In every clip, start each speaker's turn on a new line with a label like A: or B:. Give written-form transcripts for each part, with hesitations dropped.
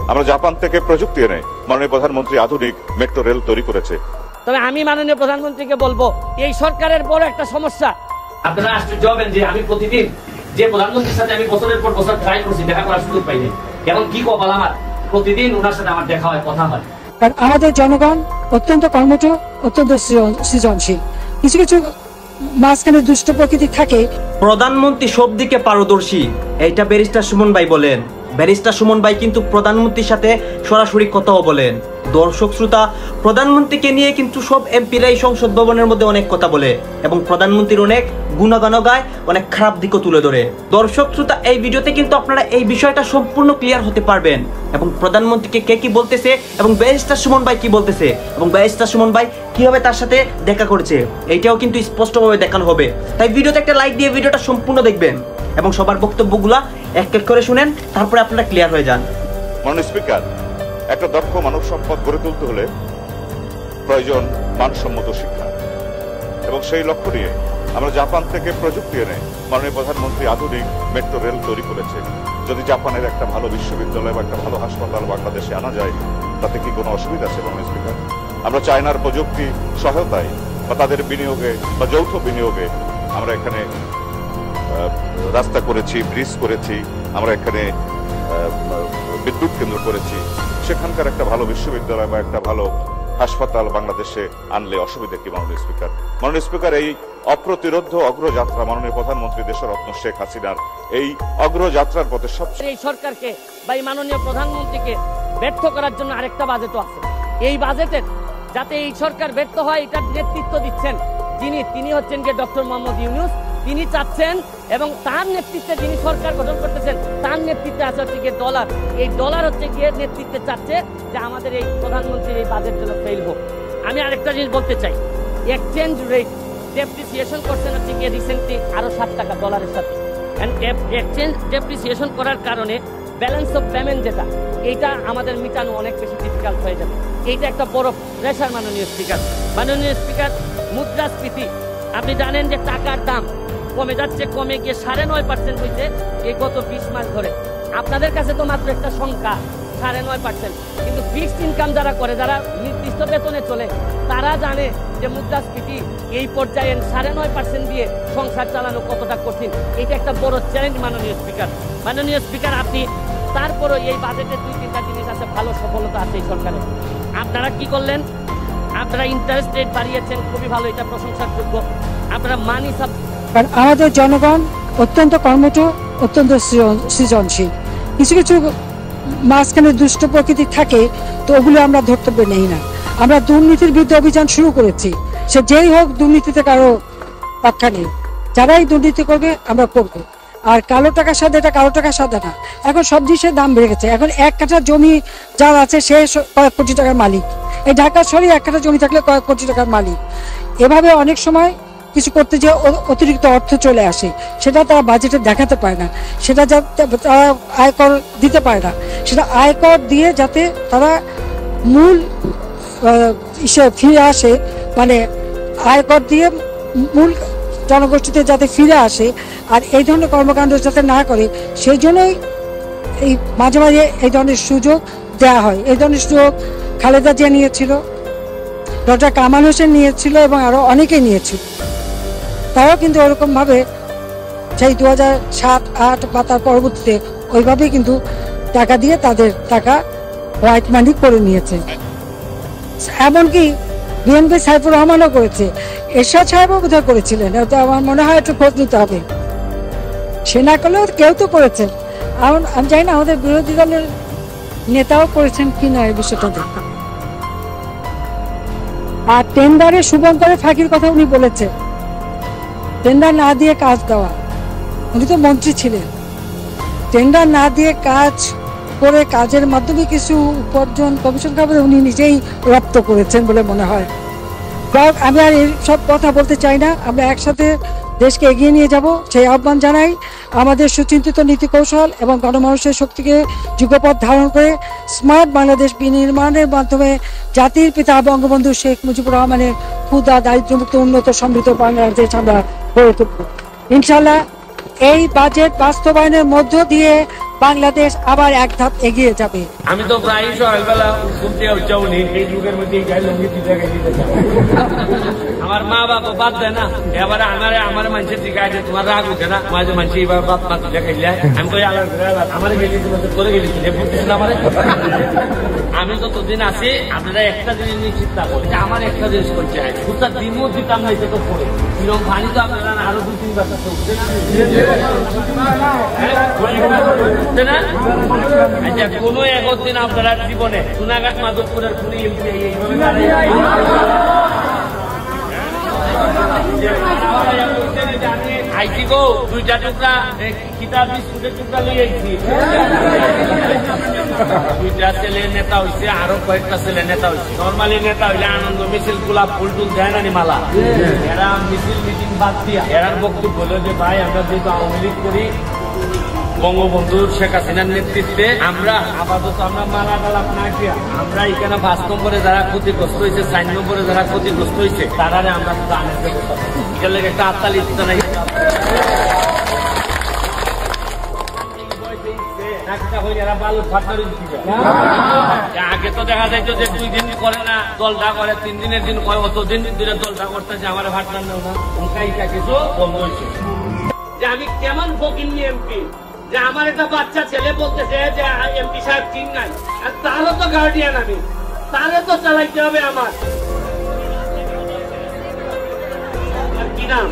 A: আমরা জাপান থেকে প্রযুক্তি এনে মাননীয় প্রধানমন্ত্রী আধুনিক মেট্রো রেল তৈরি করেছে।
B: তবে আমি মাননীয় প্রধানমন্ত্রীকে বলবো, এই সরকারের বড় একটা সমস্যা, আপনারা আশ্চর্য হবেন যে আমি প্রতিদিন যে প্রধানমন্ত্রীর সাথে আমি বছরের পর বছর ট্রাই করছি, দেখা করার সুযোগ পাইনি। এবং কি কপাল আমার, প্রতিদিন ওনার সাথে আমার দেখা হয়, কথা হয়।
C: কারণ আমাদের জনগণ অত্যন্ত কর্মঠ, অত্যন্ত সৃজনশীল। কিছু কিছু মাঝখানে দুষ্ট প্রকৃতি থাকে।
D: প্রধানমন্ত্রী সব দিকে পারদর্শী, এইটা ব্যারিস্টার সুমন ভাই বলেন। ব্যারিস্টার সুমন ভাই কিন্তু প্রধানমন্ত্রীর সাথে সরাসরি কথাও বলেন। দর্শক শ্রোতা, প্রধানমন্ত্রীকে নিয়ে কিন্তু সব এমপিরাই সংসদ ভবনের মধ্যে অনেক কথা বলে এবং প্রধানমন্ত্রীর অনেক গুণগানও গায়, অনেক খারাপ দিকও তুলে ধরে। দর্শক শ্রোতা, এই ভিডিওতে কিন্তু আপনারা এই বিষয়টা সম্পূর্ণ ক্লিয়ার হতে পারবেন এবং প্রধানমন্ত্রীকে কে কি বলতেছে এবং ব্যারিস্টার সুমন ভাই কি বলতেছে এবং ব্যারিস্টার সুমন ভাই কিভাবে তার সাথে দেখা করেছে, এইটাও কিন্তু স্পষ্টভাবে দেখানো হবে। তাই ভিডিওতে একটা লাইক দিয়ে ভিডিওটা সম্পূর্ণ দেখবেন এবং সবার বক্তব্যগুলা এক এক করে শুনেন, তারপরে আপনারা ক্লিয়ার হয়ে যান।
A: মাননীয় স্পিকার, একটা দক্ষ মানব সম্পদ গড়ে তুলতে হলে প্রয়োজন মানসম্মত শিক্ষা, এবং সেই লক্ষ্য নিয়ে আমরা জাপান থেকে প্রযুক্তি এনে মাননীয় প্রধানমন্ত্রী আধুনিক মেট্রো রেল তৈরি করেছে। যদি জাপানের একটা ভালো বিশ্ববিদ্যালয় বা একটা ভালো হাসপাতাল বাংলাদেশে আনা যায়, তাতে কি কোনো অসুবিধা আছে? মাননীয় স্পিকার, আমরা চায়নার প্রযুক্তি সহায়তায় বা তাদের বিনিয়োগে বা যৌথ বিনিয়োগে আমরা এখানে রাস্তা করেছি, ব্রিজ করেছি, আমরা এখানে বিদ্যুৎ কেন্দ্র করেছি। সেখানকার একটা ভালো বিশ্ববিদ্যালয় বা একটা ভালো হাসপাতাল বাংলাদেশে আনলে অসুবিধা কি? মাননীয় স্পিকার, মাননীয় স্পিকার, এই অপ্রতিরোধ্য অগ্রযাত্রা মাননীয় প্রধানমন্ত্রী দেশরত্ন শেখ হাসিনার এই অগ্রযাত্রার পথে সবচেয়ে
B: এই সরকারকে বা এই মাননীয় প্রধানমন্ত্রীকে ব্যর্থ করার জন্য আরেকটা বাজেটও আছে। এই বাজেটের যাতে এই সরকার ব্যর্থ হয়, এটার নেতৃত্ব দিচ্ছেন তিনি হচ্ছেন গিয়ে ডক্টর মোহাম্মদ ইউনূস। তিনি চাচ্ছেন এবং তার নেতৃত্বে যিনি সরকার গঠন করতেছেন তার নেতৃত্বে আছে হচ্ছে গিয়ে ডলার। এই ডলার হচ্ছে গিয়ে নেতৃত্বে চাচ্ছে যে আমাদের এই প্রধানমন্ত্রীর এই বাজেট যেন ফেল হোক। আমি আরেকটা জিনিস বলতে চাই, এক্সচেঞ্জ রেট ডেপ্রিসিয়েশন করছেন হচ্ছে গিয়ে রিসেন্টলি আরো 7 টাকা ডলারের সাথে। এক্সচেঞ্জ ডেপ্রিসিয়েশন করার কারণে ব্যালেন্স অফ পেমেন্ট যেটা, এইটা আমাদের মিটানো অনেক বেশি ডিফিকাল্ট হয়ে যাবে। এইটা একটা বড় প্রেশার। মাননীয় স্পিকার, মাননীয় স্পিকার, মুদ্রাস্ফীতি আপনি জানেন যে টাকার দাম কমে যাচ্ছে, কমে গিয়ে 9.5% হয়েছে এই গত 20 মাস ধরে। আপনাদের কাছে তো মাত্র একটা সংখ্যা 9.5%, কিন্তু ফিক্সড ইনকাম যারা করে, যারা নির্দিষ্ট বেতনে চলে, তারা জানে যে মুদ্রাস্ফীতি এই পর্যায়ে 9.5% দিয়ে সংসার চালানো কতটা কঠিন। এটা একটা বড় চ্যালেঞ্জ। মাননীয় স্পিকার, মাননীয় স্পিকার, আপনি তারপরও এই বাজেটে 2-3টা জিনিস আছে, ভালো সফলতা আছে এই সরকারের। আপনারা কি করলেন? আপনারা ইন্টারেস্ট রেট বাড়িয়েছেন, খুবই ভালো, এটা প্রশংসার যোগ্য। আপনারা মানি সাব,
C: কারণ আমাদের জনগণ অত্যন্ত কর্মঠ, অত্যন্ত সৃজনশীল। কিছু কিছু মাঝখানে দুষ্ট প্রকৃতি থাকে, তো ওগুলো আমরা ধর্তব্য নেই না। আমরা দুর্নীতির বিরুদ্ধে অভিযান শুরু করেছি, সে যেই হোক, দুর্নীতিতে কারো পাক্কা নেই। যারাই দুর্নীতি করবে আমরা করবো। আর কালো টাকার সাথে, এটা কালো টাকার সাথে না। এখন সব জিনিসের দাম বেড়ে গেছে। এখন 1 কাঠা জমি যার আছে সে কয়েক কোটি টাকার মালিক। এই ঢাকা শহরে 1 কাঠা জমি থাকলে কয়েক কোটি টাকার মালিক। এভাবে অনেক সময় কিছু করতে যে অতিরিক্ত অর্থ চলে আসে, সেটা তারা বাজেটে দেখাতে পারে না, সেটা তারা আয়কর দিতে পারে না। সেটা আয়কর দিয়ে যাতে তারা মূল ফিরে আসে, মানে আয়কর দিয়ে মূল জনগোষ্ঠীতে যাতে ফিরে আসে, আর এই ধরনের কর্মকাণ্ড যাতে না করে, সেই জন্যই এই মাঝে মাঝে এই ধরনের সুযোগ দেওয়া হয়। এই ধরনের সুযোগ খালেদা জিয়া নিয়েছিল, ডক্টর কামাল হোসেন নিয়েছিল এবং আরো অনেকেই নিয়েছিল। তারাও কিন্তু ওরকমভাবে সেই 2007-8 বা তার পরবর্তীতে ওইভাবেই কিন্তু টাকা দিয়ে তাদের টাকা হোয়াইট মানি করে নিয়েছে। এমনকি বিএনপি সাইফুর রহমানও করেছে, এরশাদ সাহেবও বোধহয় করেছিলেন। আমার মনে হয় একটু খোঁজ নিতে হবে। সে না করলেও কেউ তো করেছে। আমি জানি না আমাদের বিরোধী দলের নেতাও করেছেন কিনা এই বিষয়টা দেখা। আর টেন্ডারে শুভঙ্করের ফাঁকির কথা উনি বলেছেন, টেন্ডার না দিয়ে কাজ দেওয়া। উনি তো মন্ত্রী ছিলেন, টেন্ডার না দিয়ে কাজ করে কাজের মাধ্যমে কিছু উপার্জন কমিশন খাবার উনি নিজেই রপ্ত করেছেন বলে মনে হয়। আমি আর এই সব কথা বলতে চাই না। আমরা একসাথে দেশকে এগিয়ে নিয়ে যাব সেই আহ্বান জানাই। আমাদের সুচিন্তিত নীতি কৌশল এবং গণমানুষের শক্তিকে যুগপথ ধারণ করে স্মার্ট বাংলাদেশ বিনির্মাণের মাধ্যমে জাতির পিতা বঙ্গবন্ধু শেখ মুজিবুর রহমানের ক্ষুধা দারিদ্র্যমুক্ত উন্নত সমৃদ্ধ বাংলাদেশ আমরা গড়ে তুলব। ইনশাআল্লাহ এই বাজেট বাস্তবায়নের মধ্য দিয়ে বাংলাদেশ আবার এক ধাপ এগিয়ে যাবে।
E: আমি তো প্রায় সকালবেলা ঘুমতে উঠছাউনি এই যুগের মধ্যে গায়ে লঙ্গি দিতে দিতে আমার মা বাবা বাদ দেয় না, এবারে আমার মানুষের দিকে আছে তোমার রাগ উঠে না, মাঝে মানুষ এবার বাপ মা দিতে খাইলে আমি কই আলাদা আমার গেলি করে গেলি আমার আমি যতদিন আছি আপনারা একটা জিনিস নিশ্চিত থাকবো, আমার একটা জিনিস করছে সুতার দিনও দিতাম না, এটা তো পড়ে কিরকম পানি তো আপনারা আরো 2-3 বছর চলছে না। আচ্ছা কোনো একদিন আপনারা জীবনে সোনাঘাট মাধবপুরের কোন এমপি আইছি গো 2টা টুকরা কিতাব বিস্কুটের টুকরা লই আইছি, 2টা ছেলে নেতা হইছে, আরো কয়েকটা ছেলে নেতা হইছে। নর্মালি নেতা হইলে আনন্দ মিছিল গোলাপ ফুল টুল দেয় না মালা, এরা মিছিল মিটিং বাদ দিয়া এরার বক্তব্য হলো যে ভাই আমরা যেহেতু আওয়ামী লীগ করি বঙ্গবন্ধু শেখ হাসিনার নেতৃত্বে আমরা আপাতত আমরা মালা গালাপ না দিয়া আমরা এখানে 5 নম্বরে যারা ক্ষতিগ্রস্ত হয়েছে 4 নম্বরে যারা ক্ষতিগ্রস্ত হয়েছে তারা আমরা দানের ব্যবস্থা করবো। এটার লেগে একটা আত্মালি দিতে নাই আগে তো দেখা যাইতো যে 2 দিন করে না দলটা করে, 3 দিনের দিন কয়, অতদিন ধরে দলটা করতেছে আমার ভাটনার নেও না উনকাইটা কিছু বন্ধ হয়েছে। যে আমি কেমন ফকির এমপি যে আমার একটা বাচ্চা ছেলে বলতেছে যে এমপি সাহেব চিন নাই, আর তারও তো গার্ডিয়ান আমি, তাহলে তো চালাইতে হবে আমার কি নাম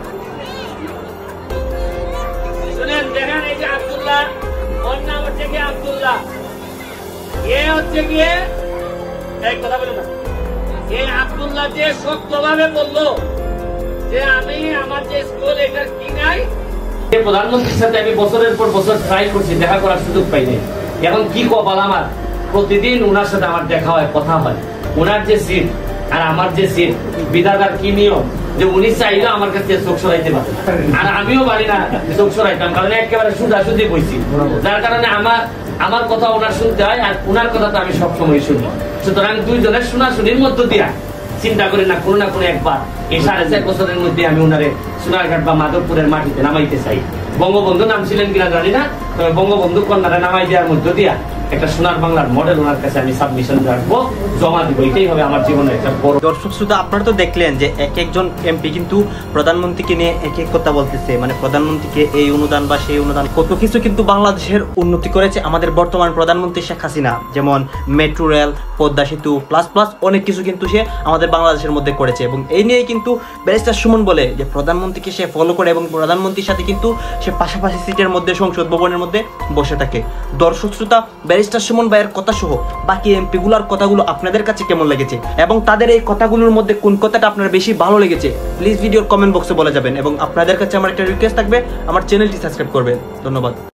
E: শুনেন দেখেন, এই যে আব্দুল্লাহ ওর নাম হচ্ছে গিয়ে আব্দুল্লাহ, এ হচ্ছে গিয়ে এই কথা বলে না, এই আব্দুল্লাহ যে শক্তভাবে বললো যে আমি আমার যে স্কুল এটা কি নাই, প্রধানমন্ত্রীর সাথে আমি বছরের পর বছর ট্রাই করছি, দেখা করার সুযোগ পাইনি। এখন কি কপাল আমার, প্রতিদিন ওনার সাথে আমার দেখা হয়, কথা হয়, ওনার যে সিট আর আমার যে সিট বিধাতার কি নিয়ম যে উনি চাইলে আমার কাছে চোখ সরাইতে পারে, আর আমিও পারি না চোখ সরাইতাম, কারণ একেবারে সুদাসুদি বইছি, যার কারণে আমার কথা ওনার শুনতে হয়, আর ওনার কথা তো আমি সবসময় শুনি। সুতরাং 2 জনের শোনাশুনির মধ্য দিয়া চিন্তা করি না কোনো একবার এই 4.5 বছরের মধ্যে আমি ওনারে সোনারঘাট বা মাধবপুরের মাটিতে নামাইতে চাই। বঙ্গবন্ধু নাম ছিলেন কিনা জানি না, তবে বঙ্গবন্ধু কন্যারা নামাই দেওয়ার মধ্য দিয়া একটা সোনার বাংলার মডেল ওনার কাছে আমি সাবমিশন রাখবো, জমা দিব, এটাই হবে আমার জীবনের একটা বড়।
D: দর্শক শ্রোতা, আপনারা তো দেখলেন যে একজন এমপি কিন্তু প্রধানমন্ত্রীকে নিয়ে এক কথা বলতেছে, মানে প্রধানমন্ত্রীকে এই অনুদান বা সেই অনুদান, কত কিছু কিন্তু বাংলাদেশের উন্নতি করেছে আমাদের বর্তমান প্রধানমন্ত্রী শেখ হাসিনা, যেমন মেট্রো রেল, পদ্মা সেতু প্লাস অনেক কিছু কিন্তু সে আমাদের বাংলাদেশের মধ্যে করেছে। এবং এই নিয়ে কিন্তু ব্যারিস্টার সুমন বলে যে প্রধানমন্ত্রীকে সে ফলো করে এবং প্রধানমন্ত্রীর সাথে কিন্তু সে পাশাপাশি সিটের মধ্যে সংসদ ভবনের মধ্যে বসে থাকে। দর্শক শ্রোতা, ব্যারিস্টার সুমন ভাইয়ের কথা সহ বাকি এমপিগুলোর কথাগুলো আপনাদের কাছে কেমন লেগেছে এবং তাদের এই কথাগুলোর মধ্যে কোন কথাটা আপনার বেশি ভালো লেগেছে প্লিজ ভিডিওর কমেন্ট বক্সে বলে যাবেন। এবং আপনাদের কাছে আমার একটা রিকোয়েস্ট থাকবে, আমার চ্যানেলটি সাবস্ক্রাইব করবেন। ধন্যবাদ।